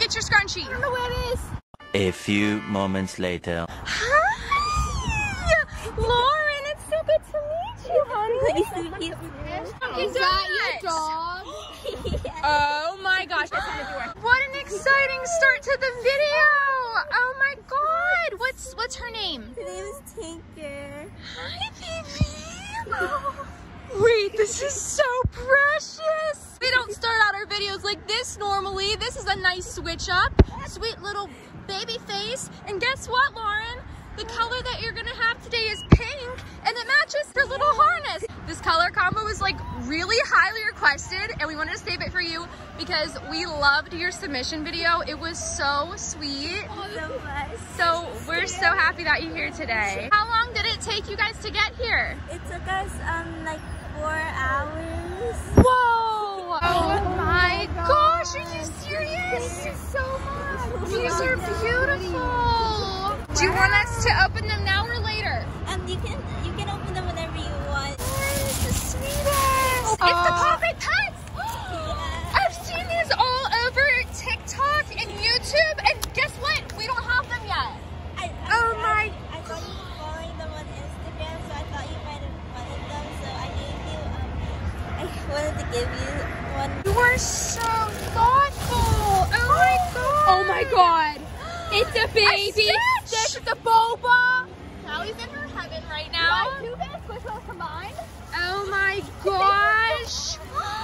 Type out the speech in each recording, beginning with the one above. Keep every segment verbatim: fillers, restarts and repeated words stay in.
get your scrunchie. I don't know where it is. A few moments later. Hi, Lauren. It's so good to meet you, honey. Nice to meet you. Is that your dog? Oh my gosh. What an exciting start to the video. Oh my god. What's what's her name? Her name is Tinker. Hi, baby. Wait, this is so precious. We don't start out our videos like this normally. This is a nice switch up. Sweet little baby face. And guess what, Lauren? The color that you're gonna have today is pink, and it matches your little harness. This color combo was like really highly requested, and we wanted to save it for you because we loved your submission video. It was so sweet. So much. So we're so happy that you're here today. How long did it take you guys to get here? It took us um like four hours. Whoa! Oh my gosh, are you serious? Thank you so much. These are beautiful. Do you want us to open them now or later? Um, you can you can open them whenever you want. It's the sweetest. It's the Pop It Pets. Yeah. I've seen these all over TikTok and YouTube, and guess what? We don't have them yet. I, I, Oh I, my I thought you were following them on Instagram, so I thought you might have wanted them. So I gave you um, I wanted to give you one. You are so thoughtful. Oh my god. Oh my god. It's a baby. This is a boba. Callie's in her heaven right now. Do this with us combined. Oh my gosh.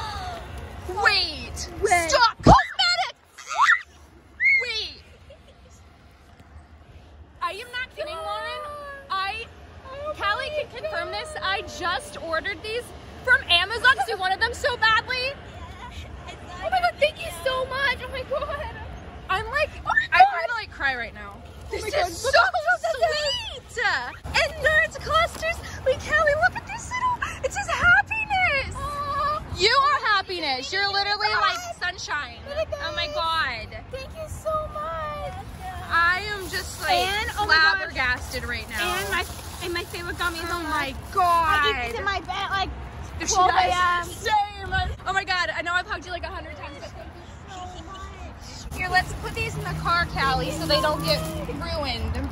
Wait. Wait. Stop. Cosmetic. Wait. I am not kidding, Lauren. I, Callie can confirm this. I just ordered these from Amazon because we wanted them so badly. Oh my god, thank you so much. Oh my god. I'm like, I want to like cry right now. This my is God, so look at sweet. And nerds clusters. Wait, Callie, look at this little, it says happiness. You are happiness. You're literally like sunshine. Oh my god. Thank you so much. I am just like And, oh my God. flabbergasted right now. And my and my favorite gummy is oh on my I god. eat this in my bed like If she twelve does, a m Same. Oh my god. I know I've hugged you like a hundred times, but thank you so much. Here, let's put these in the car, Callie, so they don't get ruined.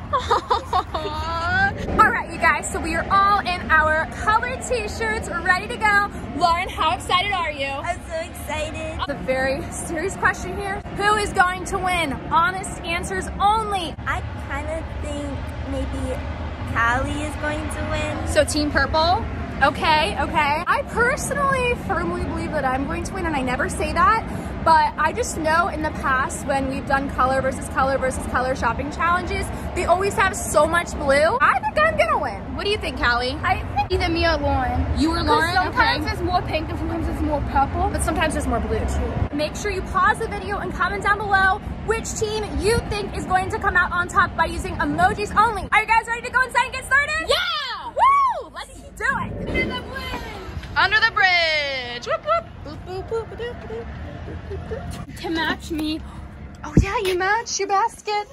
All right, you guys, so we are all in our colored t-shirts, ready to go. Lauren, how excited are you? I'm so excited. The very serious question here. Who is going to win? Honest answers only. I kind of think maybe Callie is going to win. So Team Purple? Okay, okay. I personally firmly believe that I'm going to win, and I never say that, but I just know in the past when we've done color versus color versus color shopping challenges, they always have so much blue. I think I'm gonna win. What do you think, Callie? I think either me or Lauren. You or Lauren? Sometimes Okay. there's more pink and sometimes there's more purple. But sometimes there's more blue too. Make sure you pause the video and comment down below which team you think is going to come out on top by using emojis only. Are you guys ready to go inside and get started? Yeah! Woo! Let's do it! Under the bridge! Under the bridge! Whoop, whoop. Boop, boop, boop, boop, boop, boop, boop, boop. To match me. Oh yeah, you match your basket.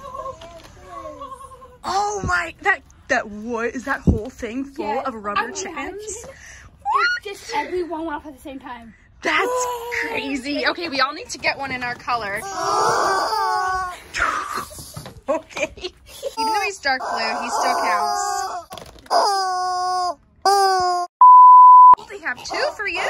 Oh my, that, that what, is that whole thing full Yeah, of rubber I chickens? It's just everyone went off at the same time. That's crazy. Okay, we all need to get one in our color. Okay. Even though he's dark blue, he still counts. They have two for you.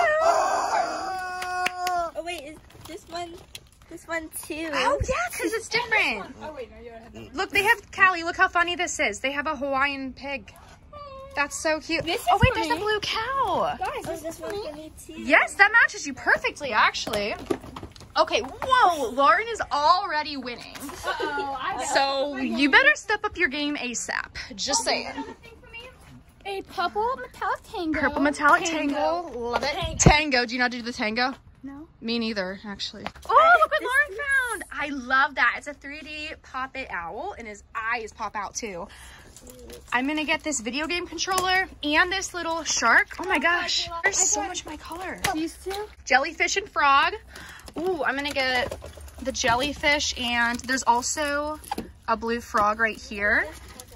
Oh wait, is this one, this one too? Oh yeah, because it's different. Oh wait, no, you don't. Look, they have, Callie, look how funny this is. They have a Hawaiian pig. That's so cute. This is oh wait, for there's a me. blue cow. Guys, Oh, this this is one for me. for me too. Yes, that matches you perfectly, actually. Okay, whoa, Lauren is already winning. Uh-oh, I got So you better step up your game ASAP. Just saying. a purple metallic tango. Purple metallic tango. Love it. Tango. Do you know how to do the tango? No. Me neither, actually. Oh, look what Lauren found. I love that. It's a three D Pop It owl, and his eyes pop out too. I'm gonna get this video game controller and this little shark. Oh my gosh, there's so much my color. These two? Jellyfish and frog. Ooh, I'm gonna get the jellyfish, and there's also a blue frog right here.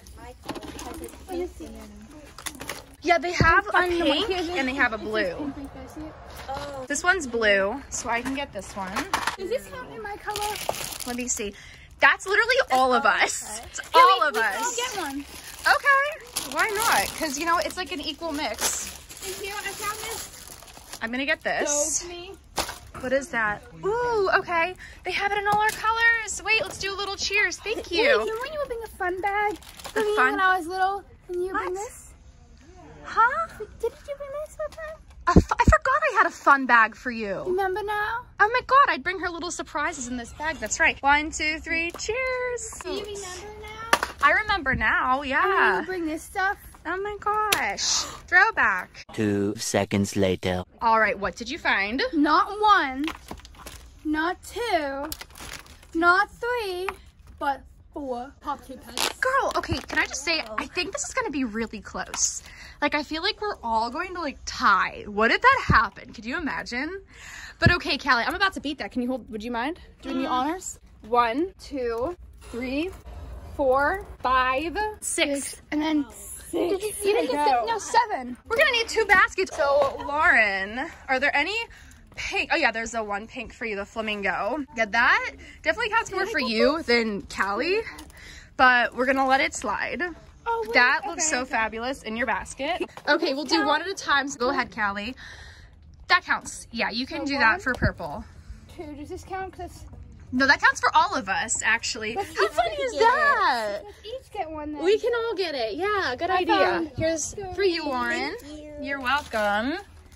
Yeah, they have a pink and they have a blue. This one's blue, so I can get this one. Does this count in my color? Let me see. That's literally all of us. It's Yeah, all we, of we us. can all get one. Okay, why not? Because, you know, it's like an equal mix. And here, I found this. I'm gonna get this. Go me. What is that? Ooh, okay. They have it in all our colors. Wait, let's do a little cheers. Thank Wait, you. you know when you would bring a fun bag for me fun- when I was little? And you What? bring this? Huh? Didn't you bring this one time? A f- I forgot I had a fun bag for you. Remember now? Oh my god, I'd bring her little surprises in this bag. That's right. One, two, three, cheers. Do you remember now? I remember now, And yeah. you bring this stuff? Oh my gosh. Throwback. Two seconds later. All right, what did you find? Not one, not two, not three, but four pop pads. Girl, okay, can I just say, I think this is gonna be really close. Like, I feel like we're all going to like tie. What if that happened? Could you imagine? But okay, Callie, I'm about to beat that. Can you hold, would you mind doing the honors? One, two, three, four, five, six. And then six. Did you, you didn't I get know. six, no, seven. We're gonna need two baskets. So, Lauren, are there any pink? Oh yeah, there's the one pink for you, the flamingo. Yeah, that definitely counts more for you than Callie, but we're gonna let it slide. Oh, wait, That looks okay, so okay. fabulous in your basket. Okay, we'll do one at a time. So go ahead, Callie. That counts. Yeah, you can So do one? that for purple. Two, does this count? Cause No, that counts for all of us, actually. How funny is that? let's each get one then. We can all get it. Yeah, good I idea. found Here's for you, Lauren. Thank you. You're welcome.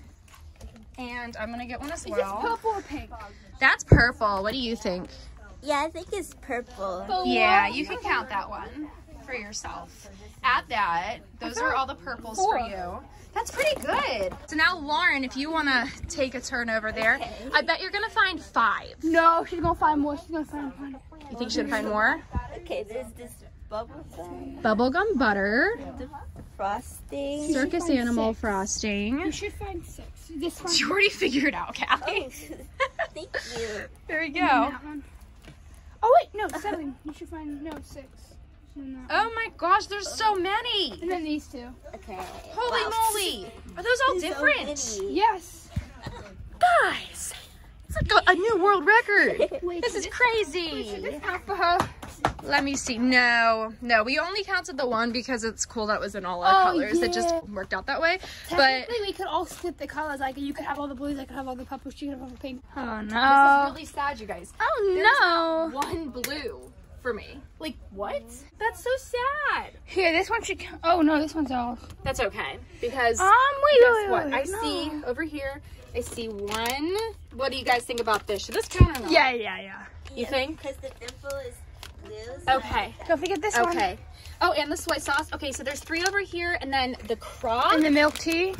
And I'm gonna get one as Is this well. purple or pink? That's purple. What do you think? Yeah, I think it's purple. Four. Yeah, you can count that one for yourself. Add that. Those are all the purples for Four. you. That's pretty good. So now, Lauren, if you want to take a turn over there, I bet you're going to find five. No, she's gonna find more. She's gonna find one. You think you should find more? Okay, there's this bubble gum, Bubblegum butter, the frosting. circus find animal six. frosting. You should find six. This one. You already figured out, Callie. Oh, thank you. There you and go. that one. Oh wait, no, seven. You should find no six. And that one. Oh my gosh, there's so many. And then these two. Okay. Holy Wow. moly. Are those all So different? many. Yes. Guys, it's like a, a new world record. Wait, This is should crazy. this count for her? Let me see. No, no, we only counted the one because it's cool that was in all our Oh, colors. It just yeah. worked out that way. But Technically, we could all split the colors. Like you could have all the blues, I could have all the purples, she could have all the pink. Oh this no. is really sad, you guys. Oh no. One blue for me. Like, what? That's so sad. Here, this one should count. Oh no, this one's off. That's okay because Um, wait, guess wait, what? wait, I wait, no. see over here. I see one. What do you guys think about this? Should this count or not? Yeah, yeah, yeah. You think? Because the dimple is blue. so- Okay. Don't forget this one. Okay. Oh, and the soy sauce. Okay, so there's three over here, and then the crock. And the milk tea.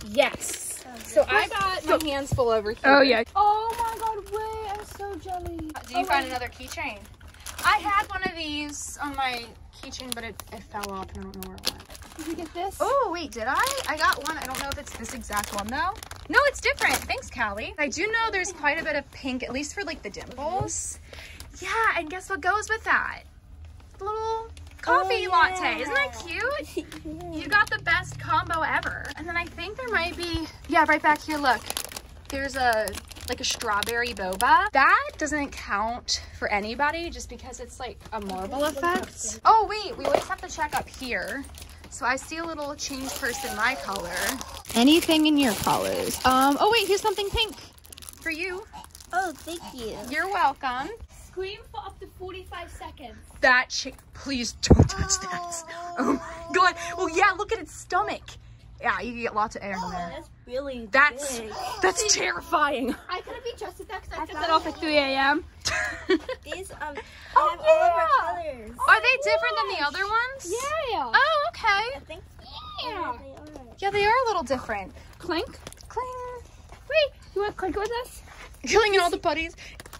Yes. So I got my hands full over here. Oh yeah. Oh my god, wait, I'm so jelly. Did you oh, find wait. another keychain? I had one of these on my keychain, but it, it fell off, and I don't know where it went. Did you get this? Oh, wait, did I? I got one. I don't know if it's this exact one, though. No, it's different. Thanks, Callie. I do know there's quite a bit of pink, at least for, like, the dimples. Yeah, and guess what goes with that? The little coffee Oh, latte. yeah. Isn't that cute? You got the best combo ever. And then I think there might be, yeah, right back here, look. There's a, like a strawberry boba. That doesn't count for anybody just because it's like a marble effect. Oh, wait, we always have to check up here. So I see a little change purse in my color. Anything in your colors. Um, oh wait, here's something pink for you. Oh, thank you. You're welcome. Scream for up to forty-five seconds. That chick, please don't touch that. Oh my god. Well, yeah, look at its stomach. Yeah, you can get lots of air in there. That's really That's, big. that's terrifying. I could have been just at that because I I took found that off at three A M These, um, I Oh, have all of our yeah. colors. Are they different than the other ones? Yeah. Oh, okay. I think Yeah. they are. Yeah, they are a little different. Clink. Cling. Wait, you want to clink with us? Killing in all the putties.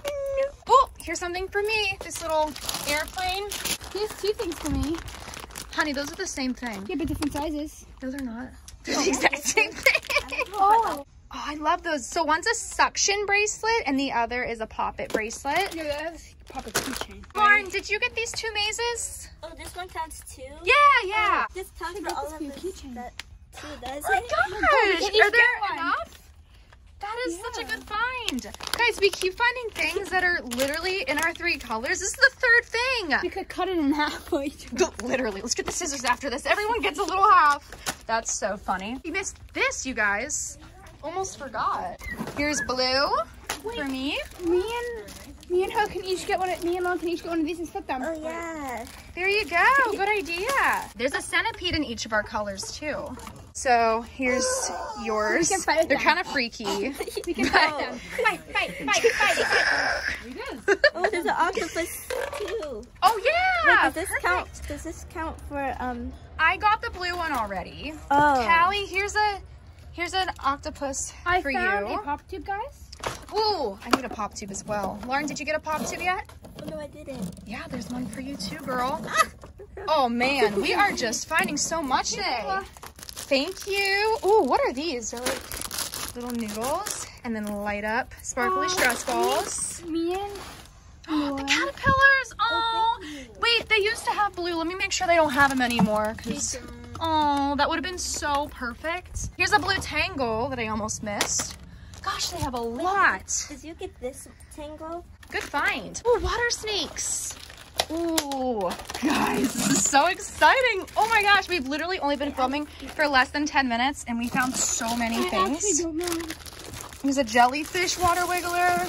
Oh, here's something for me. This little airplane. Here's two things for me. Honey, those are the same thing. Yeah, but different sizes. Those are not. They're the exact same thing. Oh. Oh, I love those. So one's a suction bracelet and the other is a pop-it bracelet. Yeah, that's pop a keychain. Lauren, did you get these two mazes? Oh, this one counts too? Yeah, yeah. This counts I for got all this of for your us. keychain. That too does Oh my it? gosh. we can each Are there get one. enough? That is Yeah. such a good find. Guys, we keep finding things that are literally in our three colors. This is the third thing. We could cut it in half. Literally. Let's get the scissors after this. Everyone gets a little half. That's so funny. We missed this, you guys. Almost forgot. Here's blue Wait. for me. Me and me and her can each get one. Of, me and Mom can each get one of these and split them. Oh yeah. There you go. Good idea. There's a centipede in each of our colors too. So here's yours. We can fight with They're them. kind of freaky. We can fight them. Fight, fight, fight, fight, fight. Oh, there's an octopus too. Oh Wait, yeah. does this count? Does this count for um? I got the blue one already. Oh. Callie, here's a here's an octopus I for found you. a pop tube, guys. Ooh, I need a pop tube as well. Lauren, did you get a pop tube yet? Oh, no, I didn't. Yeah, there's one for you too, girl. Oh man, we are just finding so much today. Thank you. Ooh, what are these? They're like little noodles and then light up sparkly Oh, stress balls. Me and The caterpillars. Oh, wait, they used to have blue. Let me make sure they don't have them anymore. Cause, oh, that would have been so perfect. Here's a blue tangle that I almost missed. Gosh, they have a lot. Did you get this tangle? Good find. Ooh, water snakes. Ooh, guys, this is so exciting. Oh my gosh, we've literally only been filming for less than ten minutes and we found so many I actually things. don't know. There's a jellyfish water wiggler,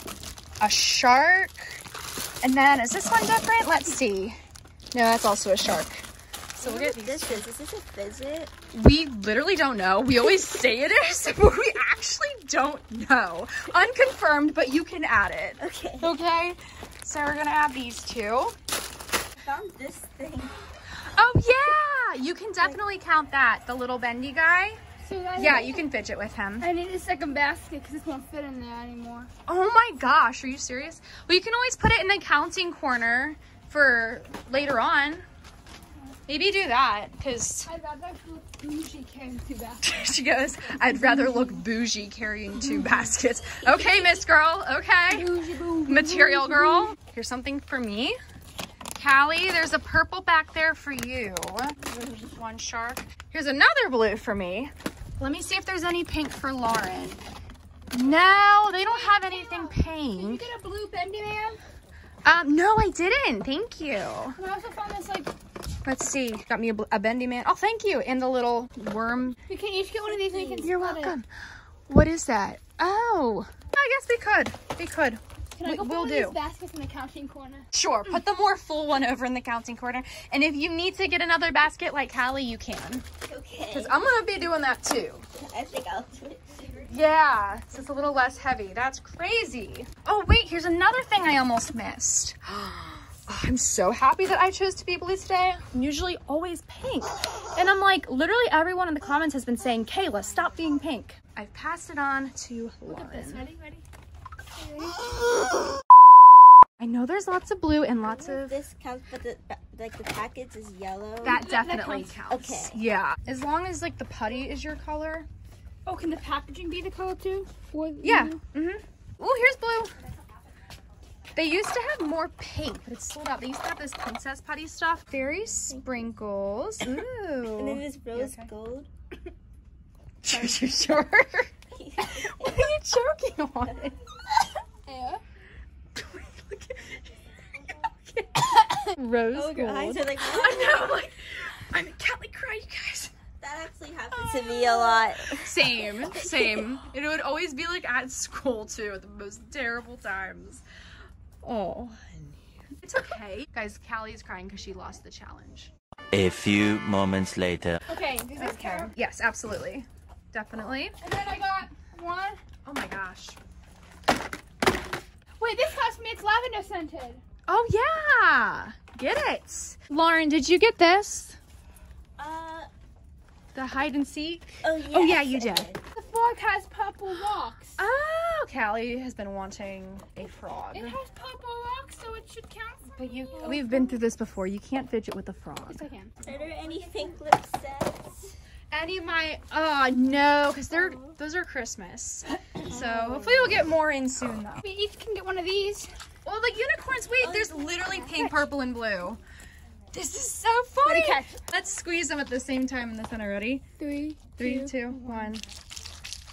a shark, and then is this one different? Let's see. No, that's also a shark. So we'll get What this is? Is this a fidget? We literally don't know. We always say it is, but we actually don't know. Unconfirmed, but you can add it. Okay. Okay, so we're gonna add these two. Found this thing. Oh yeah, you can definitely count that. The little bendy guy. So I Yeah, you can fidget with him. I need a second basket because this won't fit in there anymore. Oh my gosh, are you serious? Well, you can always put it in the counting corner for later on. Maybe do that, because I'd rather look bougie carrying two baskets. she goes, I'd rather look bougie carrying two baskets. Okay, Miss Girl, okay. Bougie, bougie, Material bougie, girl. Here's something for me. Callie, there's a purple back there for you. There's one shark. Here's another blue for me. Let me see if there's any pink for Lauren. No, they don't have anything Did you pink. get a blue bendy man? Um, no, I didn't. Thank you. And I also found this like, Let's see. Got me a, bl- a bendy man. Oh, thank you. And the little worm. we can each get one of these and we can You're split it. welcome. What is that? Oh, I guess we could. We could. Can I We- go put we'll one do. of these baskets in the counting corner? Sure. Put the more full one over in the counting corner. And if you need to get another basket like Callie, you can. Okay. Because I'm going to be doing that too. I think I'll switch. Yeah, so it's a little less heavy. That's crazy. Oh, wait, here's another thing I almost missed. Oh, I'm so happy that I chose to be blue today. I'm usually always pink. And I'm like, literally everyone in the comments has been saying, Kayla, stop being pink. I've passed it on to Lauren. Ready, ready? I know there's lots of blue and lots of... This counts, but the like the package is yellow. That that definitely counts. counts. Okay. Yeah. As long as like the putty is your color. Oh, can the packaging be the color too? For the Yeah. blue? Mm-hmm. Ooh, here's blue. They used to have more pink, but it's sold out. They used to have this princess putty stuff. Fairy sprinkles. Ooh. And then there's rose okay? gold. Sure, sure, sure. What are you choking on? Yeah. Rose Oh, your gold. eyes are like, I know, like, I'm in Cali cry, you guys. that actually happens to me a lot. Same, same. It would always be like at school too, at the most terrible times. Oh, it's okay. Guys, Callie is crying because she lost the challenge. A few moments later. Okay, does this count? Yes, absolutely. Definitely. And then I got one. Oh my gosh. Wait, this cost me. It's lavender scented. Oh yeah. Get it. Lauren, did you get this? Uh, The hide and seek? oh yeah. Oh yeah, you did. The frog has purple rocks. Oh, Callie has been wanting a frog. It has purple rocks, so it should count for But you, me. we've been through this before. You can't fidget with a frog. Yes, I can. Are there any pink lip sets? Any of my, oh no, because they're, those are Christmas. So hopefully we'll get more in soon though. We each can get one of these. Well, the unicorns, wait, there's literally pink, purple, and blue. This is so funny. Ready, catch. Let's squeeze them at the same time in the center. Ready? Three, Three, two, two, one.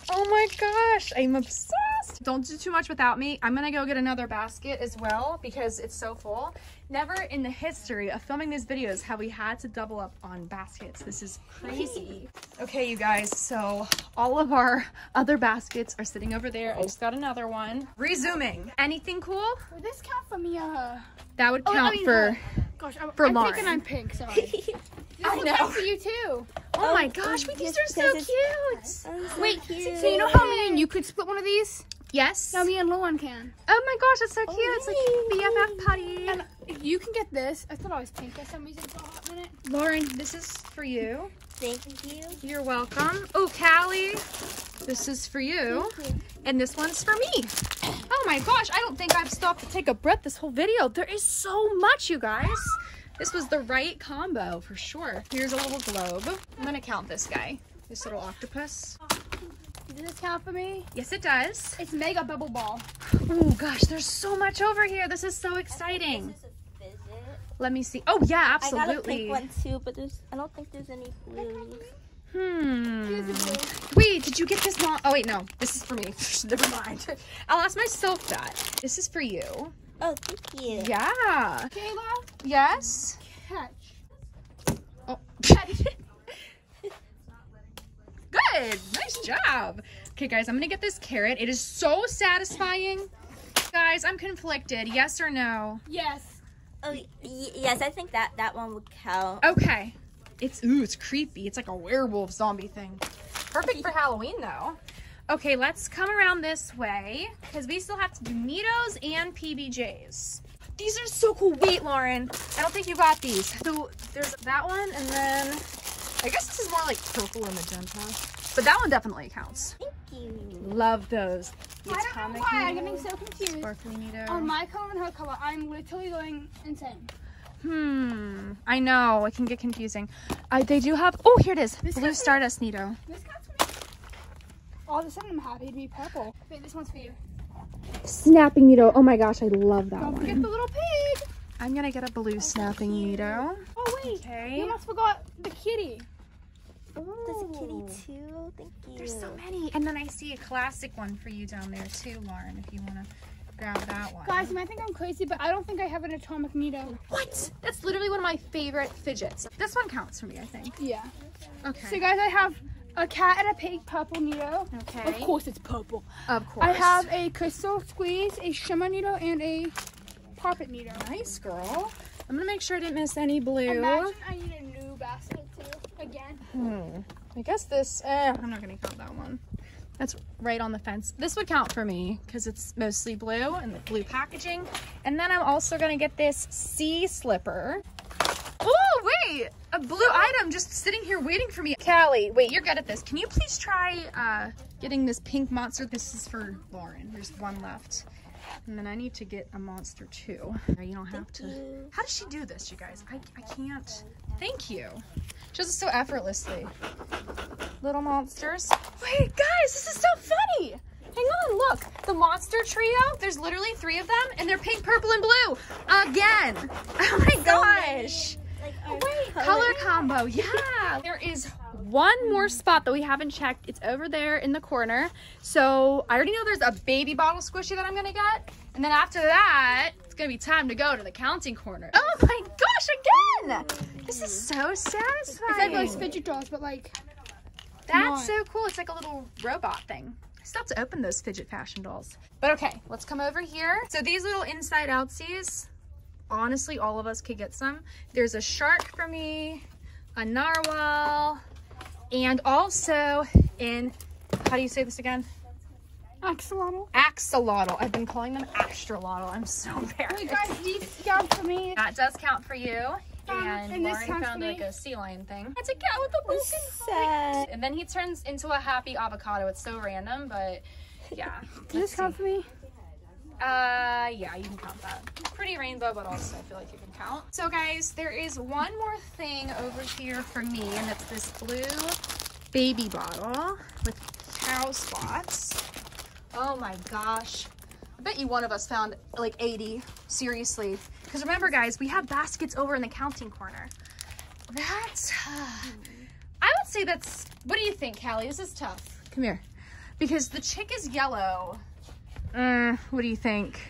Oh my gosh, I'm obsessed. Don't do too much without me. I'm gonna go get another basket as well because it's so full. Never in the history of filming these videos have we had to double up on baskets. This is crazy. Okay, you guys, so all of our other baskets are sitting over there. I just got another one. Resuming. Anything cool? Would this count for me? Uh... That would Oh, count I mean, for, uh, gosh, I'm, for I'm Lauren. thinking I'm pink, sorry. I This know. count for you too. Oh my gosh, wait, these are so cute. So Wait, cute. so you know how me and you could split one of these? Yes. Now me and Lauren can. Oh my gosh, that's so cute. Oh, It's like B F F putty. And if you can get this, I thought I was pink for some reason for a hot minute. Lauren, this is for you. Thank you. You're welcome. Oh, Callie, this is for you. And this one's for me. Oh my gosh, I don't think I've stopped to take a breath this whole video. There is so much, you guys. This was the right combo for sure. Here's a little globe. I'm gonna count this guy. This little octopus. Does this count for me? Yes, it does. It's Mega Bubble Ball. Oh gosh, there's so much over here. This is so exciting. This is a fidget. Let me see. Oh yeah, I got a absolutely. pink one too, but there's I don't think there's any blue. Hmm. Wait, did you get this one? Oh wait, no. This is for me. Never mind. I'll ask myself that. This is for you. Oh, thank you. Yeah. Kayla, Yes. catch. Oh. Good. Nice job. Okay, guys, I'm gonna get this carrot. It is so satisfying. Guys, I'm conflicted. Yes or no? Yes. Oh, y yes, I think that that one would count. Okay. It's, ooh, it's creepy. It's like a werewolf zombie thing. Perfect for Halloween, though. Okay, let's come around this way because we still have to do Neatos and P B Js. These are so cool. Wait, Lauren, I don't think you got these. So there's that one, and then I guess this is more like purple or magenta, but that one definitely counts. Thank you. Love those. The I don't know atomic why I'm Neato, getting so confused. sparkly Neato. On my color and her color, I'm literally going insane. Hmm. I know it can get confusing. I they do have. Oh, here it is. This Blue has- Stardust Neato. This counts for me. All of a sudden, I'm happy to be purple. Wait, this one's for you. Snapping Neato. Oh my gosh, I love that Don't forget one. the little pig. I'm gonna get a blue snapping Neato. Oh wait, Okay. you almost forgot the kitty. There's a kitty too. Thank you. There's so many. And then I see a classic one for you down there too, Lauren, if you wanna grab that one. Guys, you might think I'm crazy, but I don't think I have an atomic Neato. What? That's literally one of my favorite fidgets. This one counts for me, I think. Yeah. Okay. So guys, I have a cat and a pig purple Neato. Okay. Of course it's purple. Of course. I have a crystal squeeze, a shimmer Neato, and a poppet Neato. Nice, girl. I'm gonna make sure I didn't miss any blue. Imagine I need a new basket too. Again. Hmm. I guess this, eh, I'm not gonna count that one. That's right on the fence. This would count for me because it's mostly blue and the blue packaging. And then I'm also gonna get this sea slipper. Oh, wait, a blue item just sitting here waiting for me. Callie, wait, you're good at this. Can you please try uh, getting this pink monster? This is for Lauren. There's one left. And then I need to get a monster too. You don't have to. you. How does she do this, you guys? I, I can't. Thank you. She does it so effortlessly. Little monsters. Wait, guys, this is so funny. Hang on, look. The monster trio, there's literally three of them, and they're pink, purple, and blue. Again. Oh my gosh. Like our Wait, color combo, yeah. There is one more spot that we haven't checked. It's over there in the corner. So I already know there's a baby bottle squishy that I'm gonna get. And then after that, it's gonna be time to go to the counting corner. Oh my gosh, again! This is so satisfying. It's like those fidget dolls, but like, That's not. so cool. It's like a little robot thing. I still have to open those fidget fashion dolls. But okay, let's come over here. So these little inside outsies, honestly, all of us could get some. There's a shark for me, a narwhal, and also in, how do you say this again? axolotl. Axolotl. I've been calling them astrolotl. I'm so Wait, embarrassed. guys, these count for me. That does count for you. Um, And, and this Lauren counts found for like me. a sea lion thing. It's a cat with a broken Sad. and then he turns into a happy avocado. It's so random, but yeah. Does this count for me? Uh, yeah, you can count that. Pretty rainbow, but also I feel like you can count. So guys, there is one more thing over here for me, and it's this blue baby bottle with cow spots. Oh my gosh. I bet you one of us found like eighty, seriously. Because remember guys, we have baskets over in the counting corner. That's, uh, I would say that's, what do you think, Callie? This is tough. Come here. Because the chick is yellow. Uh, what do you think?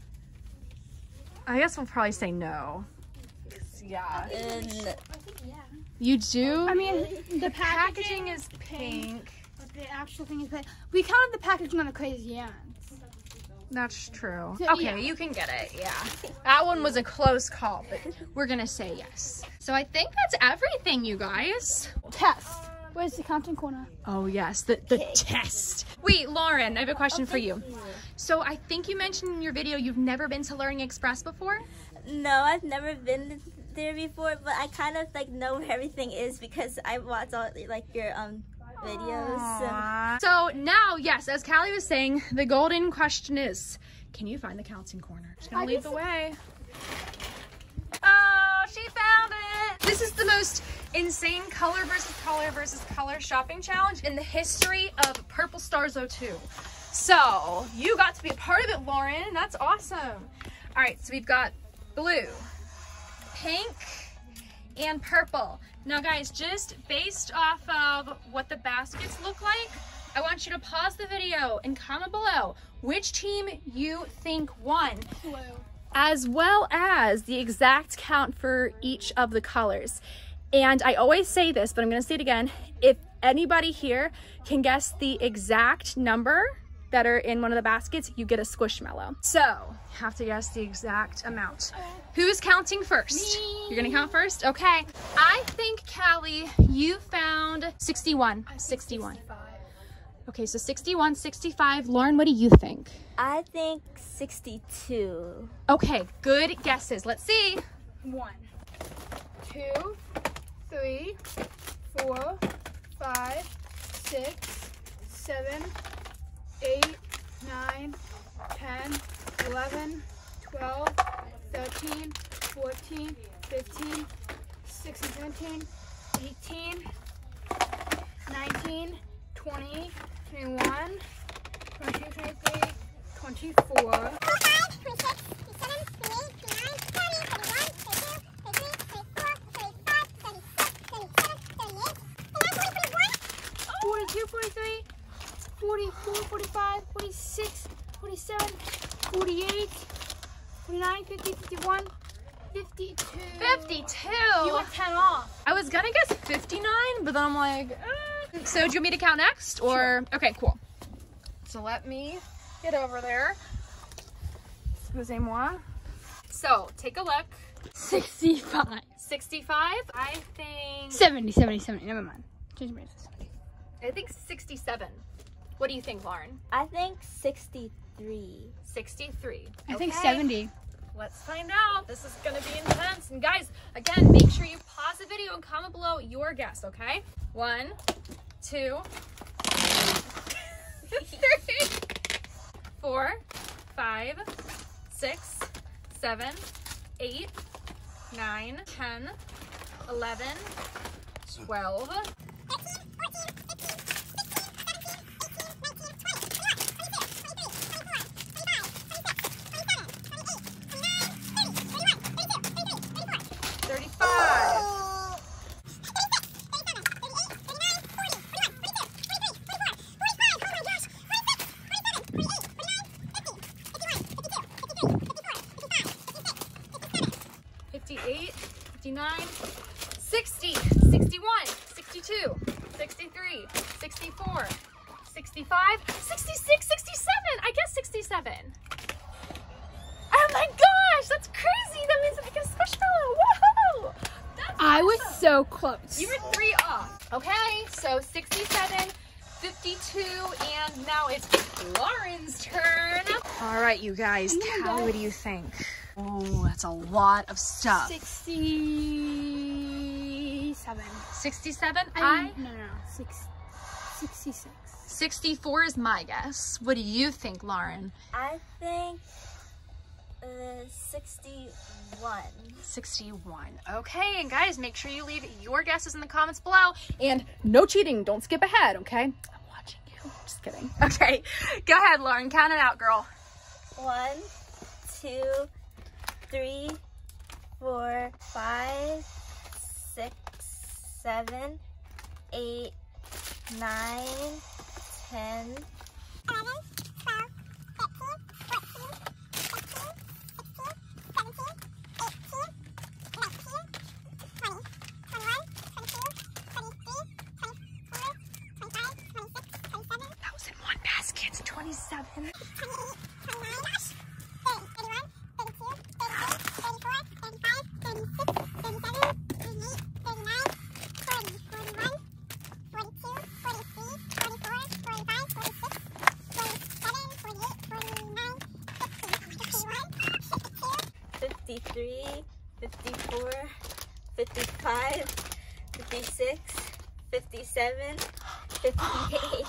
I guess we'll probably say no. Yeah. And You do? I mean, the packaging packaging, is pink. but the actual thing is pink. We counted the packaging on the Crazy Ants. That's true. So, Okay, yeah. you can get it, yeah. That one was a close call, but we're gonna say yes. So I think that's everything, you guys. Test. Where's the counting corner? Oh yes, the, the test. Wait, Lauren, I have a question for you. So I think you mentioned in your video you've never been to Learning Express before? no, I've never been there before, but I kind of like know where everything is because I watch all like your um videos. So. So now, yes, as Callie was saying, the golden question is, can you find the counting corner? Just gonna I lead just- the way. Oh, she found it! This is the most insane color versus color versus color shopping challenge in the history of Purple Stars oh two. So, you got to be a part of it, Lauren. That's awesome. All right, so we've got blue, pink, and purple. Now guys, just based off of what the baskets look like, I want you to pause the video and comment below which team you think won, Blue. as well as the exact count for each of the colors. And I always say this, but I'm gonna say it again. If anybody here can guess the exact number that are in one of the baskets, you get a Squishmallow. So, you have to guess the exact amount. Who's counting first? Me. You're gonna count first? Okay. I think, Callie, you found sixty-one. sixty-one. Okay, so sixty-one, sixty-five. Lauren, what do you think? I think sixty-two. Okay, good guesses. Let's see. One, two, three, four, five, six, seven, eight, nine, ten, eleven, twelve, thirteen, fourteen, fifteen, sixteen, seventeen, eighteen, nineteen, twenty, twenty-one, twenty-two, twenty-three, twenty-four. forty-two, forty-three, forty-four, forty-five, forty-six, forty-seven, forty-eight, forty-nine, fifty, fifty-one, fifty-two. fifty-two. You were ten off. I was gonna guess fifty-nine, but then I'm like, eh. So do you want me to count next, or? Okay, cool. So let me get over there. Excusez-moi. So take a look. sixty-five. sixty-five. I think. seventy, seventy, seventy. Never mind. Change my answer. I think sixty-seven. What do you think, Lauren? I think sixty-three. sixty-three. I think Okay. seventy. Let's find out. This is gonna be intense. And guys, again, make sure you pause the video and comment below your guess, okay? One, two, three, four, five, six, seven, eight, nine, ten, eleven, twelve. fifty-eight, fifty-nine, sixty, sixty-one, sixty-two, sixty-three, sixty-four, sixty-five, sixty-six, sixty-seven. I guess sixty-seven. Oh my gosh, that's crazy. That means I get a Squishmallow. Whoa! That's I was awesome. so close. You were three off. Okay, so sixty-seven, fifty-two, and now it's Lauren's turn. All right, you guys, Callie, what do you think? Oh, that's a lot of stuff. sixty-seven. sixty-seven? I, I, no, no, no. Six, sixty-six. sixty-four is my guess. What do you think, Lauren? I think uh, sixty-one. sixty-one. Okay, and guys, make sure you leave your guesses in the comments below. And no cheating. Don't skip ahead, okay? I'm watching you. Just kidding. Okay, go ahead, Lauren. Count it out, girl. One, two, three, four, five, six, seven, eight, nine, ten, twenty-seven. fifty-three, fifty-four, fifty-five, fifty-six, fifty-seven, fifty-eight,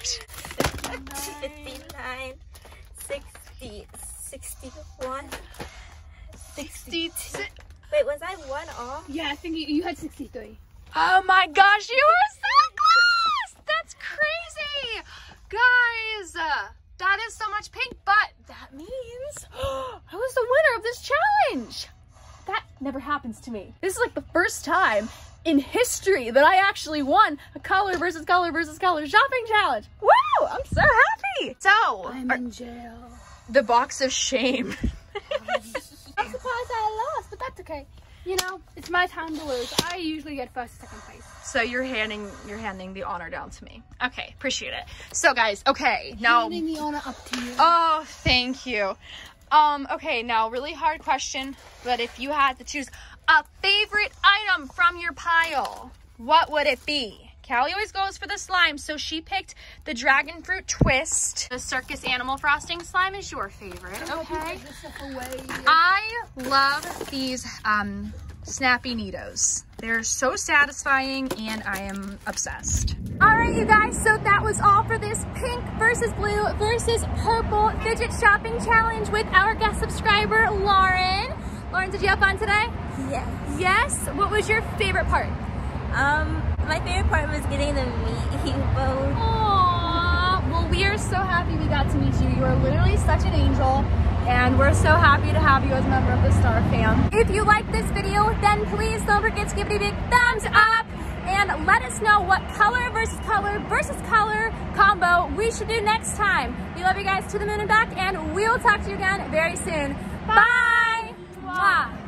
fifty-nine, sixty, sixty-one, sixty-two. Wait, was I one off? Yeah, I think you, you had sixty-three. Oh my gosh, you were so close! That's crazy! Guys, uh, that is so much pink, but that means I was the winner of this challenge. That never happens to me. This is like the first time in history that I actually won a color versus color versus color shopping challenge. Woo! I'm so happy. So, I'm are, in jail. the box of shame. I'm surprised I lost, but that's okay. You know, it's my time to lose. I usually get first, second place. So you're handing you're handing the honor down to me. Okay, appreciate it. So guys, okay, now Handing the honor up to you. oh, thank you. Um, okay, now really hard question, but if you had to choose a favorite item from your pile, what would it be? Callie always goes for the slime, so she picked the dragon fruit twist. The circus animal frosting slime is your favorite, okay? I love these um, Snappy Neatos. They're so satisfying and I am obsessed. All right, you guys, so that was all for this pink versus blue versus purple fidget shopping challenge with our guest subscriber, Lauren. Lauren, did you have fun today? Yes. Yes? What was your favorite part? Um, my favorite part was getting to meet you both. Aww. Well, we are so happy we got to meet you. You are literally such an angel, and we're so happy to have you as a member of the Star fam. If you like this video, then please don't forget to give it a big thumbs up and let us know what color versus color versus color combo we should do next time. We love you guys to the moon and back, and we will talk to you again very soon. Bye! Bye. Mwah.